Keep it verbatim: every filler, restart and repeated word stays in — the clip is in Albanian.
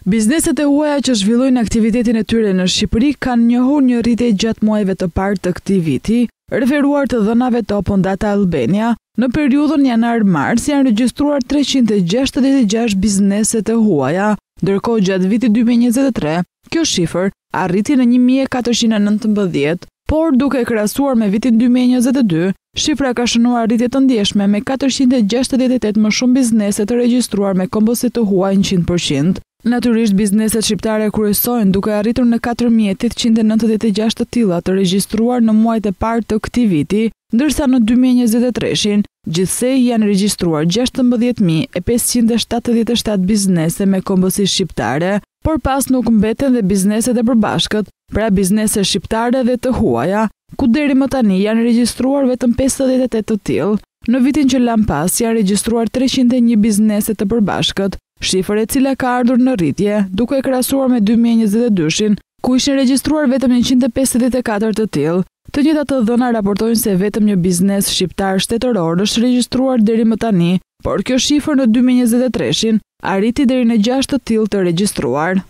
Bizneset e huaja që zhvillojnë aktivitetin e tyre në Shqipëri kanë njohur një rritje gjatë muajve të parë të këtij viti, referuar të dhënave të Open Data Albania. Në periudhën janar-mars janë regjistruar treqind e gjashtëdhjetë e gjashtë bizneset e huaja, ndërkohë gjatë vitit dy mijë e njëzet e tre, kjo shifër arriti në një mijë e katërqind e nëntëmbëdhjetë, por duke krahasuar me vitin dy mijë e njëzet e dy, shifra ka shënuar rritje të ndjeshme me katërqind e gjashtëdhjetë e tetë më shumë biznese të regjistruar me kompozit të huaj njëqind përqind. Natyrisht bizneset shqiptare kryesojnë duke arritur në katër mijë tetëqind e nëntëdhjetë e gjashtë të tilla të regjistruar në muajt e parë të këtij viti, ndërsa në dy mijë e njëzet e tre-shin gjithsej janë regjistruar gjashtëmbëdhjetë mijë e pesëqind e shtatëdhjetë e shtatë biznese me kompozitë shqiptare, por pas nuk mbeten dhe bizneset e përbashkët, pra biznese shqiptare dhe të huaja, ku deri më tani janë regjistruar vetëm pesëdhjetë e tetë të tillë. Në vitin që lan pas janë regjistruar treqind e një biznese të përbashkët, shifër e cila ka ardhur në rritje, duke e krahasuar me dy mijë e njëzet e dy-shin, ku ishin regjistruar vetëm njëqind e pesëdhjetë e katër të tillë. Të njëjtat të dhëna raportojnë se vetëm një biznes shqiptar shtetëror është regjistruar deri më tani, por kjo shifër në dy mijë e njëzet e tre-shin arriti deri në gjashtë të tillë të regjistruar.